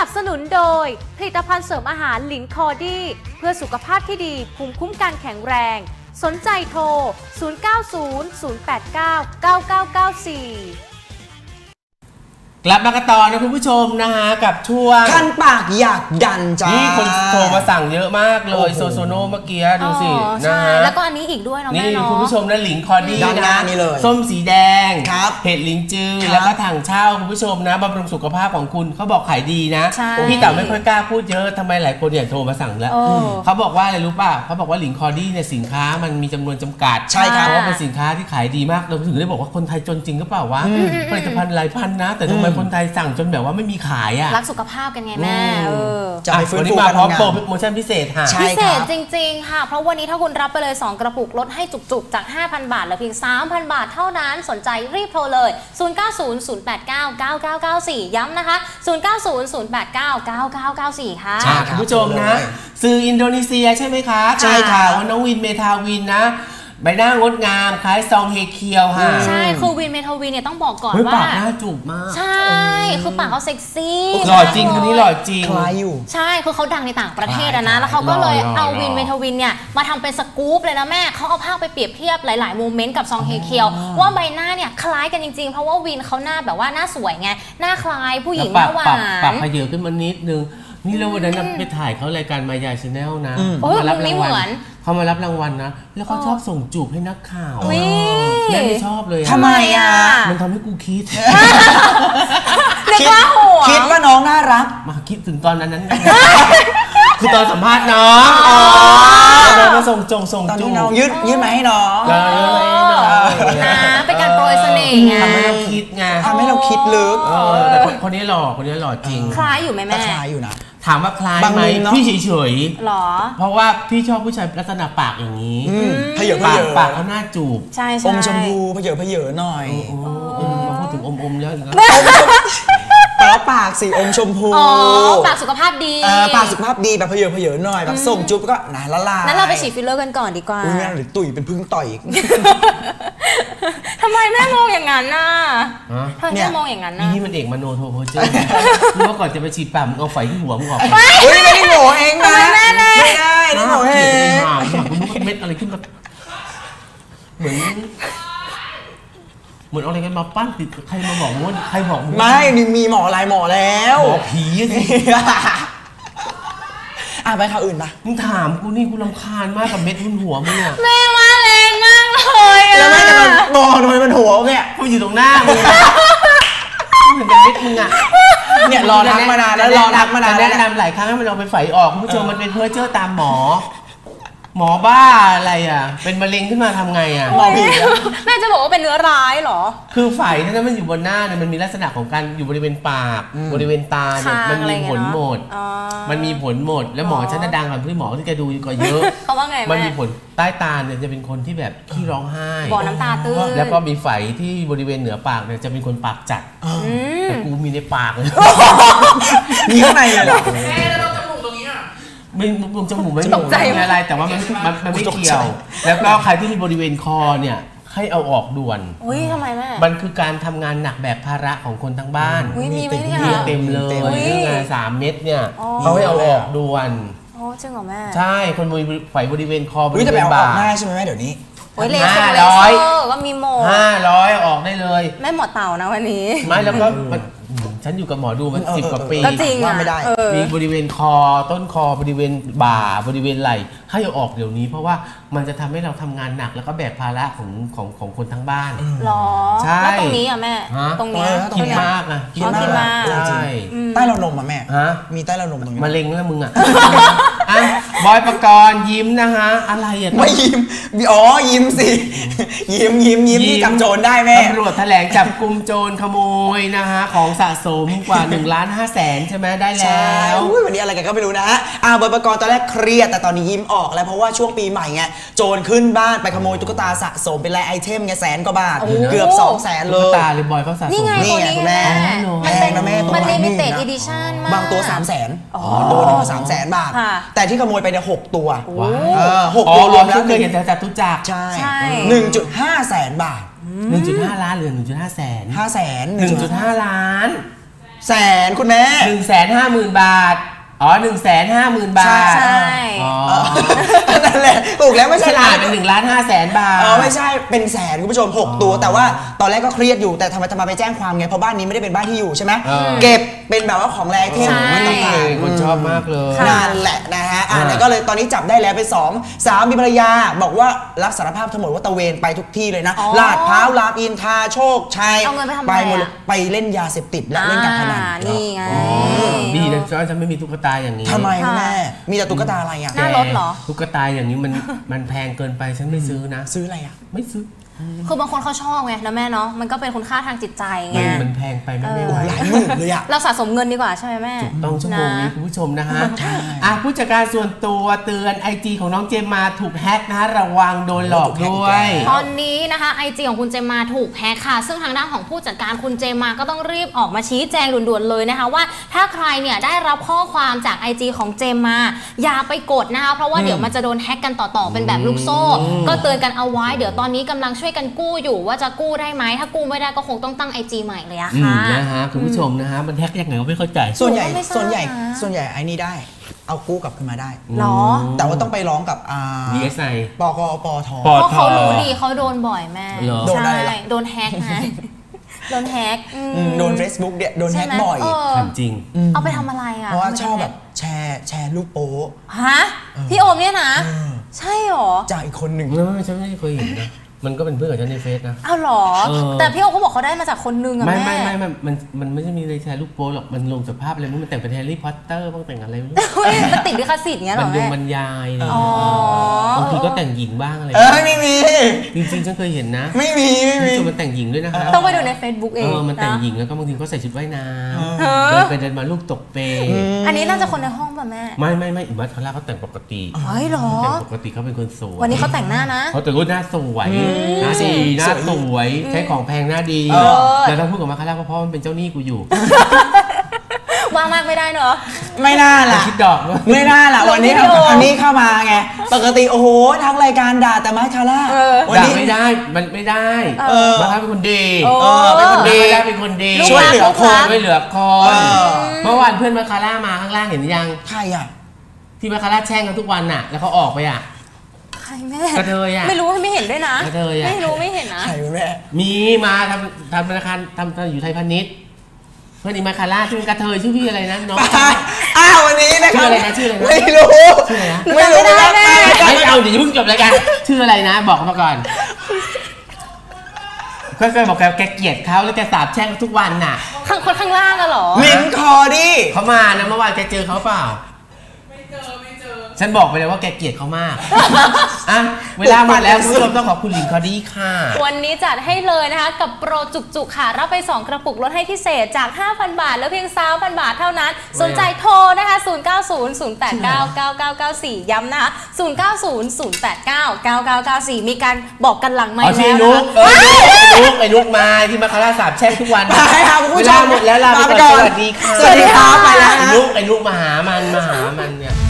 นับสนุนโดยผลิตภัณฑ์เสริมอาหารหลินคอดี้เพื่อสุขภาพที่ดีภูมิคุ้มกันแข็งแรงสนใจโทร 0900899994 กลับมากันต่อนะคุณผู้ชมนะฮะกับช่วงคันปากอยากดันจ้านี่คนโทรมาสั่งเยอะมากเลยโซโนเมื่อกี้ดูสินะฮะแล้วก็อันนี้อีกด้วยเนาะแม่เนาะนี่คุณผู้ชมนะหลิงคอดี้นะส้มสีแดงเห็ดหลิงจือแล้วก็ถังเช่าคุณผู้ชมนะบำรุงสุขภาพของคุณเขาบอกขายดีนะพี่เต๋าไม่ค่อยกล้าพูดเยอะทำไมหลายคนอยากโทรมาสั่งแล้วเขาบอกว่าอะไรรู้ป่ะเขาบอกว่าหลิงคอดี้เนี่ยสินค้ามันมีจำนวนจำกัดใช่ครับเพราะว่าเป็นสินค้าที่ขายดีมากเราถึงได้บอกว่าคนไทยจนจริงหรือเปล่าวะผลิตภัณฑ์หลายพันนะแต่ทำไมคนไทยสั่งจนแบบว่าไม่มีขายอ่ะรักสุขภาพกันไงแม่จะไปฟื้นฟูการทำงานโปรโมชั่นพิเศษค่ะพิเศษจริงๆค่ะเพราะวันนี้ถ้าคุณรับไปเลย2กระปุกลดให้จุกๆจาก 5,000 บาทเหลือเพียง 3,000 บาทเท่านั้นสนใจรีบโทรเลย0900899994ย้ำนะคะ0900899994ค่ะคุณผู้ชมนะสื่ออินโดนีเซียใช่ไหมคะใช่ค่ะว่าน้องวินเมทาวินนะใบหน้างดงามคล้ายซองเฮเคียวค่ะใช่คือวินเมทาวินเนี่ยต้องบอกก่อนว่าปากหน้าจูบมากใช่คือปากเขาเซ็กซี่หล่อจริงคนนี้หล่อจริงคล้ายอยู่ใช่คือเขาดังในต่างประเทศนะแล้วเขาก็เลยเอาวินเมทาวินเนี่ยมาทำเป็นสกู๊ปเลยนะแม่เขาเอาภาพไปเปรียบเทียบหลายๆโมเมนต์กับซองเฮเคียวว่าใบหน้าเนี่ยคล้ายกันจริงๆเพราะว่าวินเขาหน้าแบบว่าหน้าสวยไงหน้าคล้ายผู้หญิงหน้าหวานปากขยเยขึ้นมานิดนึงนี่เราวันนั้นไปถ่ายเขารายการมายาชาแนลนะมารับรางวัลเขามารับรางวัลนะแล้วเขาชอบส่งจูบให้นักข่าวแม่ไม่ชอบเลยทำไมอ่ะมันทำให้กูคิดคิดว่าน้องน่ารักมาคิดถึงตอนนั้นคือตอนสัมภาษณ์น้องมาส่งจูบน้องยืดมาให้น้องนะเป็นการโปรยเสน่ห์ไงทำให้เราคิดไงทำให้เราคิดลึกแต่คนนี้หล่อจริงคล้ายอยู่ไหมแม่คล้ายอยู่นะถามว่าคล้ายไหมพี่เฉยๆหรอเพราะว่าพี่ชอบผู้ชายลักษณะปากอย่างนี้พเยอะปากเขาหน้าจูบใช่อมชมพูพเยอะหน่อยมาพูดถึงอมแล้วแล้วปากสีอมชมพูปากสุขภาพดีปากสุขภาพดีแบบพเยอะหน่อยแบบส่งจุ๊บก็น่าละลายนั้นเราไปฉีดฟิลเลอร์กันก่อนดีกว่าแม่หรือตุ๋ยเป็นพึ่งต่อยอีกทำไมแม่มองอย่างนั้นน่ะทำไมแม่มองอย่างนั้นน่ะนี่มันเด็กมโนโทโพเจอร์เมื่อก่อนจะไปฉีดปั๊มเอาไฟที่หัวมึงออกไม่ได้โง่เองนะไม่ได้โง่เองเม็ดอะไรขึ้นมาเหมือนอะไรกันมาปั้นติดใครมาบอกว่าใครบอกมึงไม่มีหมอหลายหมอแล้วหมอผีสิไปข่าวอื่นปะมึงถามกูนี่กูรำคาญมากกับเม็ดขึ้นหัวมึงอะแม่มาแรงมากเลยแล้วแม่จะมาบอกทำไมมันหัวเนี่ยกูอยู่ตรงหน้ามึงเหมือนเป็นเม็ดมึงอะเนี่ยรอทักมานานแล้วแนะนำหลายครั้งให้มันเอาไปไฝออกคุณผู้ชมมันเป็นเพื่อเจอตามหมอบ้าอะไรอ่ะเป็นมะเร็งขึ้นมาทำไงอ่ะหมอผีแม่จะบอกว่าเป็นเนื้อร้ายเหรอคือไฝนั้นมันอยู่บนหน้าเนี่ยมันมีลักษณะของการอยู่บริเวณปากบริเวณตาเนี่ยมันมีผลหมดแล้วหมอฉันดังกว่าพี่หมอที่จะดูก็เยอะเขาว่าไงมันมีผลใต้ตาเนี่ยจะเป็นคนที่แบบขี้ร้องไห้บ่อน้ำตาตื้นแล้วก็มีไฝที่บริเวณเหนือปากเนี่ยจะเป็นคนปากจัดแต่กูมีในปากเลยมีข้างในเลยไม่มุมจมูกไม่มีอะไรแต่ว่ามันไม่เกี่ยวแล้วก็ใครที่มีบริเวณคอเนี่ยให้เอาออกด่วนทำไมแม่มันคือการทำงานหนักแบบภาระของคนทั้งบ้านมีไหมเนี่ยเต็มเลยเรื่องงาน3 เม็ดเนี่ยเขาให้เอาออกด่วนจริงเหรอแม่ใช่คนมีไฝบริเวณคอบริเวณบ่าง่ายใช่ไหมแม่เดี๋ยวนี้ 500ก็มีหมด 500ออกได้เลยแม่หมอเต่านะวันนี้ไม่แล้วก็ฉันอยู่กับหมอดูมัน10 กว่าปีก็จริงว่าไม่ได้มีบริเวณคอต้นคอบริเวณบ่าบริเวณไหล่ให้เอาออกเดี๋ยวนี้เพราะว่ามันจะทำให้เราทำงานหนักแล้วก็แบกภาระของคนทั้งบ้านหรอใช่แล้วตรงนี้อ่ะแม่ตรงนี้คิดมากอ่ะคิดมากใช่ใต้ราวนมอ่ะแม่มีใต้ราวนมตรงนี้มะเร็งแล้วมึงอ่ะบอยปกรณ์ยิ้มนะฮะอะไรอ่ะไม่ยิ้มยิ้มสิยิ้มที่จับโจรได้แม่ตำรวจแถลงจับกุมโจรขโมยนะฮะของสะสมกว่า1,500,000ใช่ไหมได้แล้ววันนี้อะไรกันก็ไม่รู้นะฮะบอยปกรณ์ตอนแรกเครียดแต่ตอนนี้ยิ้มออกแล้วเพราะว่าช่วงปีใหม่ไงโจรขึ้นบ้านไปขโมยตุ๊กตาสะสมเป็นไอเทมไง100,000 กว่าบาทเกือบ200,000เลยตุ๊กตาหรือบอยเขาสะสมนี่ไงคุณแม่แพงนะแม่มันลิมิเต็ดอีดิชั่นมากบางตัว300,000ตัวนึง300,000 บาทแต่ที่ขโมยไปเนี่ย6 ตัว6 ตัวรวมแล้วเคยเห็นแต่จัตุจักรใช่ 1.5 แสนบาท 1.5 ล้านหรือ1.5 แสน 500,000 1.5 ล้าน 100,000คุณแม่ 150,000 บาทอ๋อ150,000 บาทใช่นั่นแหละถูกแล้วไม่ใช่ฉลาดเป็น1,500,000 บาทไม่ใช่เป็นแสนคุณผู้ชม6ตัวแต่ว่าตอนแรกก็เครียดอยู่แต่ทำไมไปแจ้งความไงเพราะบ้านนี้ไม่ได้เป็นบ้านที่อยู่ใช่ไหมเก็บเป็นแบบว่าของแรงเทมไม่ต้องการคนชอบมากเลยนั่นแหละนะฮะแล้วก็เลยตอนนี้จับได้แล้วไป2 สามีภรรยาบอกว่ารับสารภาพทั้งหมดว่าตะเวนไปทุกที่เลยนะลาดพร้าวรามอินทราโชคชัยไปเล่นยาเสพติดและเล่นการพนันนี่ไงดีนะฉันไม่มีตุ๊กตาอย่างนี้ทำไมแม่มีแต่ตุ๊กตาอะไรอ่ะหน้ารถเหรอตุ๊กตาอย่างนี้มันแพงเกินไปฉันไม่ซื้อนะซื้ออะไรอ่ะไม่ซื้อคือบางคนเขาชอบไงนะแม่เนาะมันก็เป็นคุณค่าทางจิตใจไงมันแพงไปไม่ไหวหลายหมื่นเลยอะเราสะสมเงินดีกว่าใช่ไหมแม่ถูกต้องชั่วโมงนี้คุณผู้ชมนะฮะผู้จัดการส่วนตัวเตือน IG ของน้องเจมมาถูกแฮกนะระวังโดนหลอกด้วยตอนนี้นะคะ IG ของคุณเจมมาถูกแฮกค่ะซึ่งทางด้านของผู้จัดการคุณเจมมาก็ต้องรีบออกมาชี้แจงด่วนๆเลยนะคะว่าถ้าใครเนี่ยได้รับข้อความจาก IG ของเจมมาอย่าไปกดนะคะเพราะว่าเดี๋ยวมันจะโดนแฮกกันต่อๆเป็นแบบลูกโซ่ก็เตือนกันเอาไว้เดี๋ยวตอนนี้กำลังช่วยกันกู้อยู่ว่าจะกู้ได้ไหมถ้ากู้ไม่ได้ก็คงต้องตั้ง IG ใหม่เลยอะค่ะนะฮะคุณผู้ชมนะฮะมันแฮกยังไงก็ไม่เข้าใจส่วนใหญ่ไอ้นี่ได้เอากู้กลับขึ้นมาได้หรอแต่ว่าต้องไปร้องกับ DSI ปกปทเพราะเขารู้ดีเขาโดนบ่อยแม่โดนอะไรโดนแฮกไงโดนแฮกโดน Facebook เนี่ยโดนแฮกบ่อยจริงเอาไปทำอะไรอะเพราะว่าชอบแบบแชร์รูปโป๊ฮะพี่โอมเนี่ยนะใช่หรอจากอีกคนหนึ่งไม่ฉันไม่เคยเห็นนะมันก็เป็นเพื่อนกับฉันในเฟซนะอ้าวหรอแต่พี่โอเขาบอกเขาได้มาจากคนนึงอะแม่มันไม่ใช่มีเลยแชร์รูปโป๊หรอกมันลงสภาพอะไรมันแต่งเป็นแฮร์รี่พอตเตอร์บ้างแต่งอะไรไม่รู้มันติดลิขสิทธิ์เงี้ยหรอแม่บรรยายบางทีก็แต่งหญิงบ้างอะไรไม่มีจริงๆฉันเคยเห็นนะไม่มีมันแต่งหญิงด้วยนะคะต้องไปดูใน Facebook เองมันแต่งหญิงแล้วก็บางทีก็ใส่ชุดว่ายน้ำเดินมาลูกตกเปอันนี้น่าจะคนในห้องป่ะแม่ไม่อิมัทาร่าเขาแต่งปกติหรอแต่งปกติเขาเป็นคนสวยวันนี้เขาแต่งหน้านะเขาแต่งหน้าสวยหน้าดีหน้าสวยใช้ของแพงหน้าดีแต่ถ้าพูดกับมาคาร่าเพราะมันเป็นเจ้าหนี้กูอยู่ว่างมากไม่ได้เนอะไม่น่าล่ะคิดดอกไม่น่าล่ะวันนี้เข้ามาไงปกติโอ้โหทั้งรายการด่าแต่มาคาร่าวันนี้ไม่ได้มันไม่ได้มาคาร่าเป็นคนดีเป็นคนดีเป็นคนดีช่วยเหลือคนเมื่อวานเพื่อนมาคาร่ามาข้างล่างเห็นยังใครอ่ะที่มาคาร่าแช่งกันทุกวันน่ะแล้วเขาออกไปอ่ะแม่กระเทยอ่ะไม่รู้ไม่เห็นด้วยนะกระเทยอ่ะไม่รู้ไม่เห็นนะใครแม่มีมาทำธนาคารทำอยู่ไทยพาณิชย์เพื่อนอีมาคาร่าชื่อกระเทยชื่อพี่อะไรนะน้องวันนี้นะครับชื่ออะไรนะชื่ออะไรไม่รู้ไม่รู้ไม่เอาเดี๋ยวเพิ่งจบรายการชื่ออะไรนะบอกมาก่อนก็บอกแกเกลียดเขาแล้วแกสาบแช่งทุกวันน่ะคนข้างล่างอะหรอลิ้นคอดิเขามานะเมื่อวานแกเจอเขาเปล่าฉันบอกไปเลยว่าแกเกลียดเขามากเวลาหมดแล้วคุณผู้ชมต้องขอบคุณหลิงคอดี้ค่ะวันนี้จัดให้เลยนะคะกับโปรจุกๆค่ะรับไป2กระปุกลดให้พิเศษจาก 5,000 บาทแล้วเพียง 3,000 บาทเท่านั้นสนใจโทรนะคะ0900899994ย้ำนะคะ0900899994มีการบอกกันหลังไมค์แล้วนะคะไอ้นุกมาที่มาคาร่าสาบแช่งทุกวันเวลาหมดแล้วลาไปก่อนสวัสดีค่ะสวัสดีครับไปแล้วไอ้นุกมาหามันเนี่ย